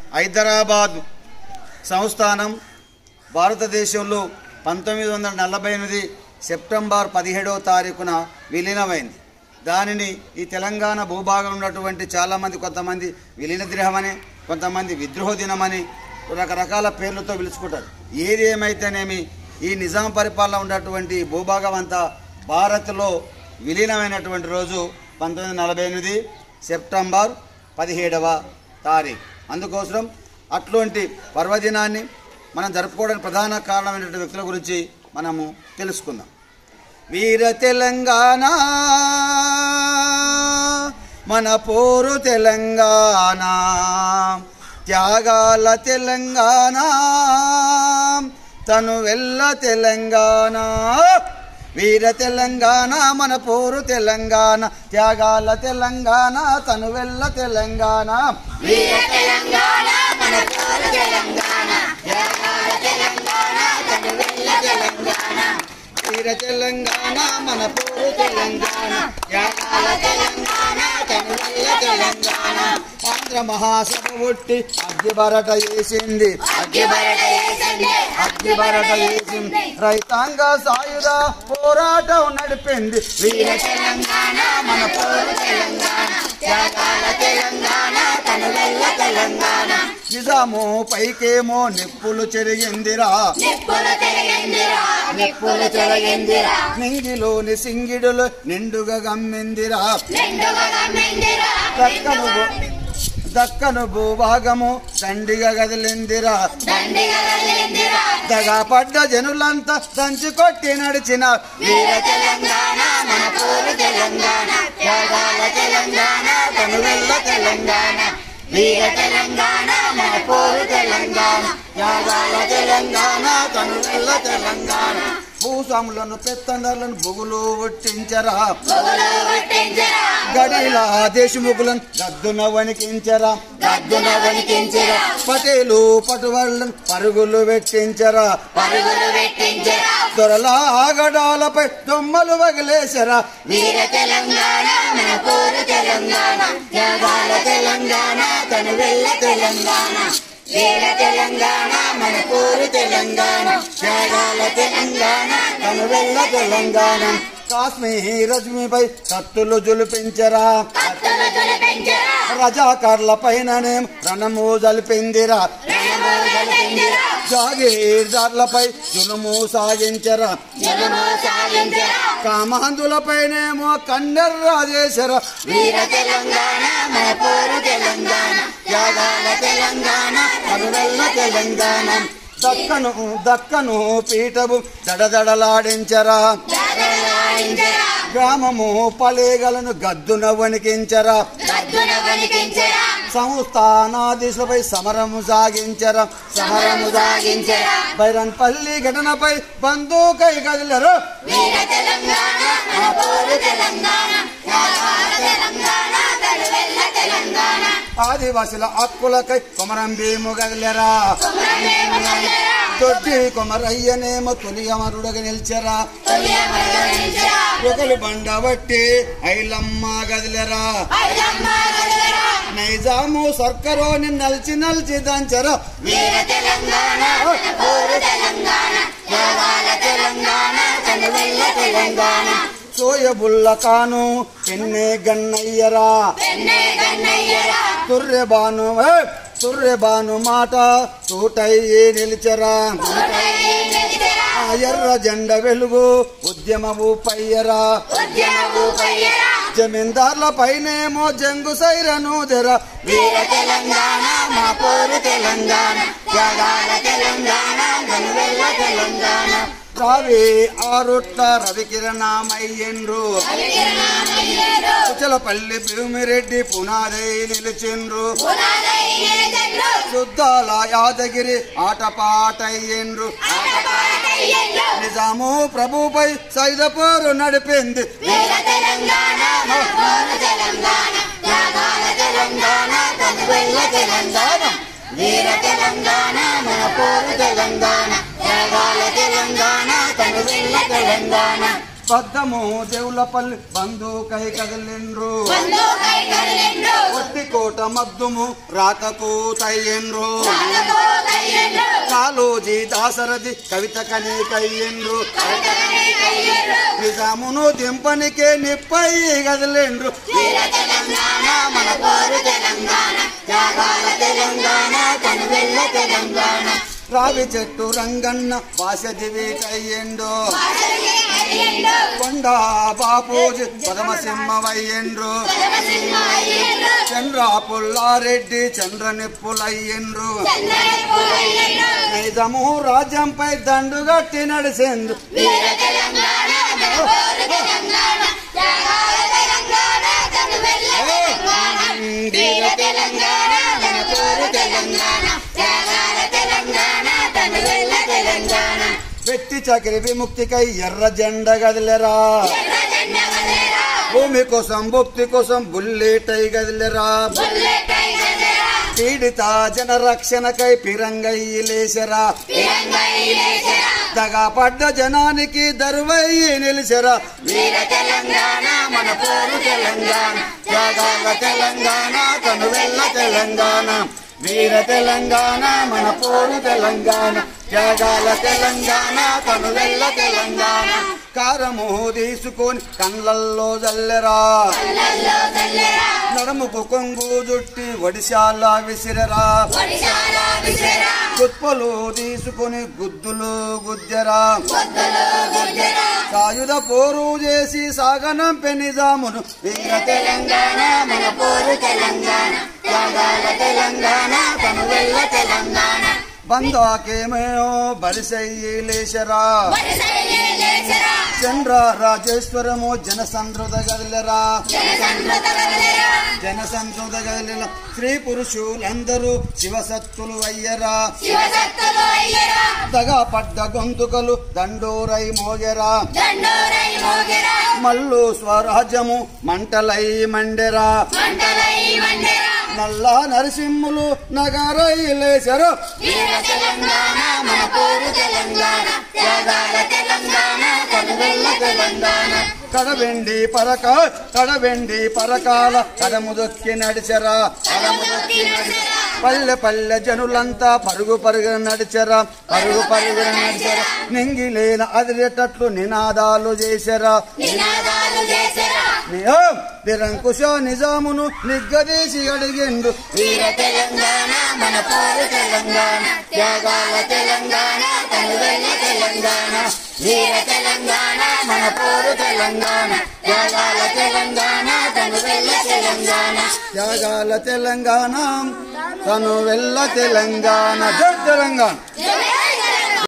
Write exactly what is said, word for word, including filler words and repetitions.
హైదరాబాద్ సంస్థానం భారతదేశంలో పంతొమ్మిది వందల నలభై ఎనిమిది సెప్టెంబర్ పదిహేడవ తారీఖున విలీనమైంది. దానిని ఈ తెలంగాణ భూభాగంలో ఉన్నటువంటి చాలామంది కొంతమంది విలీన దినమని, కొంతమంది విద్రోహ దినమని రకరకాల పేర్లతో పిలుచుకుంటారు. ఏది ఏమైతేనేమి ఈ నిజాం పరిపాలన ఉన్నటువంటి భూభాగం అంతా భారత్లో విలీనమైనటువంటి రోజు పంతొమ్మిది వందల నలభై ఎనిమిది సెప్టెంబర్ పదిహేడవ తారీఖు. అందుకోసం అట్లాంటి పర్వదినాన్ని మనం జరుపుకోవడానికి ప్రధాన కారణమైనటువంటి వ్యక్తుల గురించి మనము తెలుసుకుందాం. వీర తెలంగాణ మన పోరు తెలంగాణ, త్యాగాల తెలంగాణ, తను వెళ్ళ తెలంగాణ. వీర తెలంగాణ మన పోరు తెలంగాణ, త్యాగాల తెలంగాణ, తను వెళ్ళ తెలంగాణ. వీర తెలంగాణ మన పోరు తెలంగాణ, త్యాగాల తెలంగాణ, తను వెళ్ళ తెలంగాణ. వీర తెలంగాణ మన పోరు తెలంగాణ, త్యాగాల తెలంగాణ, తను వెళ్ళ తెలంగాణ. ఆంధ్ర మహాసభ ఒట్టి అగ్గి బరట వేసింది, అగ్గి బరట వేసింది, అగ్గి బరట వేసింది. రైతాంగ సాయుధ పోరాటం నడిపింది. వీర తెలంగాణ మన పోరు తెలంగాణ, త్యాగాల తెలంగాణ, తను వెళ్ళ తెలంగాణ. నిజాము పైకేమో నిప్పులు చెరిగిందిరా, నిప్పులు చెరిగిందిరా, నిప్పులు చెరిగిందిరా. నింగిలోని సింగిడులు నిండుగా గమ్మిందిరా, నిండుగా గమ్మిందిరా, దక్కను దక్కను భూభాగము దండిగా కదిలిందిరా. దండిగా కదిలిందిరా. దగా పడ్డ జనులంతా దంచి కొట్టి నడిచిన వీర తెలంగాణ మన పోరు తెలంగాణ, త్యాగాల తెలంగాణ, తను వెళ్ళ తెలంగాణ. వీర తెలంగాణ మన పోరు తెలంగాణ, త్యాగాల తెలంగాణ, తను వెళ్ళ తెలంగాణ. భూస్వాములను పెత్తందర్లను బొగులు ఒట్టించరా, పొగలు కొట్టించరా, గడిలా దేశముఖులను గద్దున వణికించరా, గద్దున వణికించరా. పటేలు పటువాళ్ళను పరుగులు పెట్టించరా, పరుగులు పెట్టించరా. దొరల ఆగడాలపై దొమ్మలు వగిలేసరా. వీర తెలంగాణ మన పోరు తెలంగాణ, త్యాగాల తెలంగాణ, తను వెళ్ళ తెలంగాణ. వీర తెలంగాణ మన పోరు తెలంగాణ, త్యాగాల తెలంగాణ, తను వెళ్ళ తెలంగాణ. కాశ్మీర్ రజ్మీపై కత్తులు జులిపించరా, కత్తులు తులిపించరా, రజాకార్ల పైననే రణము జలిపిందిరా. రణము జలిపించరా, జాగీర్దార్లపై జులుము సాగించరా, జలము సాగించరా. కామాంధులపైనేమో కన్నెర్రా చేసరా. వీర తెలంగాణ మన పోరు తెలంగాణ, త్యాగాల తెలంగాణ, తను వెళ్ళ తెలంగాణ. దక్కను దక్కను పీఠము దడదడలాడించరా, దడలాడించరా, గ్రామము పలేగలను గద్దున వణికించరా. గద్దున వణికించరా, సంస్థానాధీశులపై సమరము సాగించరా, సమరము సాగించరా. బైరన్పల్లి ఘటనపై బందూకై కదిలరు. వీర తెలంగాణ మన పోరు తెలంగాణ, త్యాగాల తెలంగాణ, తను వెళ్ళ తెలంగాణ. ఆదివాసుల హక్కులకై కొమరం భీము కదిలరా, కుమరమేమో కదిలరా, దొడ్డి కొమరయ్యనేమో తొలి అమరుడుగా నిలిచరా. తొలి అమరుడు నిలిచరా, ఒకలు బండ బట్టి ఐలమ్మ గదిలరా. ఐలమ్మ కదిలరా. నైజాము సర్కరోని నల్చి నల్చి దంచరా. వీర తెలంగాణ మన పోరు తెలంగాణ, త్యాగాల తెలంగాణ, తను వెళ్ళ తెలంగాణ. సోయబుల్ల కాను పెన్నే గన్నయ్యరా, పెన్నే గన్నయ్యరా, తుర్రె బాను ఏ, తుర్రె బాను మాట తూటయ్యి నిలిచరా. తూటయ్యి నిలిచరా, ఆ ఎర్ర జెండ వెలుగు ఉద్యమము పయ్యరా. ఉద్యమము పయ్యరా. జమీందార్ల పైనేమో జంగు సైరను దెరా. వీర తెలంగాణ మా పోరు తెలంగాణ, త్యాగాల తెలంగాణ, తను వెళ్ళ తెలంగాణ. రావి ఆరుట్ల రవికిరణమయ్యిండ్రు, అలిగిరినామయ్యేరు, కుచలపల్లి భూమిరెడ్డి పునాదై నిలిచిండ్రు. పునాదై నిలిచెండ్రు, శుద్ధాల యాదగిరి ఆటపాటయ్యిండ్రు. ఆటపాటయ్యేండ్రు. నిజాము ప్రభుపై సైదపోరు నడిపింది. వీర తెలంగాణ మన పోరు తెలంగాణ, త్యాగాల తెలంగాణ, తను వెళ్ళ తెలంగాణ. వీర తెలంగాణ మన పోరు తెలంగాణ, త్యాగాల తెలంగాణ, తను వెళ్ళ తెలంగాణ. పద్దము దేవులపల్లి బంధుకై కదిలిండ్రు బంధుకై కదిలిండ్రు ఒట్టికోట మద్దుము రాతకు తయ్యిండ్రు రాతకు తయ్యిండ్రు కాళోజీ దాసరథి కవిత కని కయ్యిండ్రు కవితకని కయ్యిండ్రు నిజామును దింపనికే నిప్పై కదిలిండ్రు వీర తెలంగాణ మన పోరు తెలంగాణ త్యాగాల తెలంగాణ కనువెల్ల తెలంగాణ రావి చెట్టు రంగన్న భాష దివిటయ్యిండు భాషకి అయ్యిండు కొండా బాపూజీ పదమసింహవయ్యిండ్రు పరమసింహ అయ్యిండు చంద్ర పుల్లారెడ్డి చంద్ర నిప్పులయ్యిండ్రు చంద్రనిప్పులు అయ్యిండు నిజము రాజ్యంపై దండుగట్టి నడిసిండ్రు వీర తెలంగాణ మన పోరు తెలంగాణ త్యాగాల తెలంగాణ కనువెల్ల తెలంగాణ వీర తెలంగాణ మన పోరు తెలంగాణ త్యాగాల తెలంగాణ కనువెల్ల తెలంగాణ వెట్టి చకిరి విముక్తికై ఎర్ర జెండ గదిలెరా ఎర్ర జెండా వదిలేరా భూమి కోసం భక్తి కోసం బుల్లెటై గదిలెరా బుల్లెట్ ఐగదరా పీడిత జన రక్షణకై పిరంగై లేసరా తిరంగా ఇలేసరా దగా పడ్డ జనానికి దరువై నిలిచెరా వీర తెలంగాణ మన పోరు తెలంగాణ త్యాగాల తెలంగాణ కనువెల్ల తెలంగాణ వీర తెలంగాణ మన పోరు తెలంగాణ త్యాగాల తెలంగాణ కనువెల్ల తెలంగాణ కారము తీసుకొని కళ్ళల్లో జల్లెరా కళ్ళల్లో చల్లెరా నడుముకు కొంగు జుట్టి ఒడిశాల విసిరరా ఒడిశాల విసిరా గుత్పలు తీసుకొని గుద్దులు గుద్దెరా పొద్దులు గుజ్జరా సాయుధ పోరు చేసి సాగనంపె నిజామును వీర తెలంగాణ మన పోరు తెలంగాణ త్యాగాల తెలంగాణ కనువెల్ల తెలంగాణ బందాకేమో బరిసయ్యి లేచరా వరసయ్యే లేచరా చంద్ర రాజేశ్వరము జనసంద్రుత గదిలరా జనసంద్రుత వదిలేరా జనసంద్రుత గదిల స్త్రీ పురుషులందరూ శివసత్తులు అయ్యరా శివసత్తులు అయ్యరా దగా పడ్డ గొంతుకలు దండోరై మోగెరా దండోరై మోగెరా మల్లు స్వరాజ్యము మంటలై మండెరా మంటలై మండెరా నల్ల నరసింహులు నగరై లేచరు వీర తెలంగాణ మన పోరు తెలంగాణ త్యాగాల తెలంగాణ కనువెల్ల తెలంగాణ కడవెండి పరక కడవెండి పరకాల కడము దొక్కి నడిచరా కదము దొక్కి నడిచెరా పల్లె పల్లె జనులంతా పరుగు పరుగు నడిచరా పరుగు పరుగు నడిచరా నింగిలేన అదిరేటట్లు నినాదాలు చేసరా నినాదాలు చేసెరా నిరంకుశ నిజామును నిగ్గదీసి అడిగిండు వీర తెలంగాణ మన పోరు తెలంగాణ త్యాగాల తెలంగాణ కనువెల్ల తెలంగాణ వీర తెలంగాణ మన పోరు తెలంగాణ త్యాగాల తెలంగాణ కనువెల్ల తెలంగాణ త్యాగాల తెలంగాణ తను వెళ్ళ తెలంగాణ జై తెలంగాణ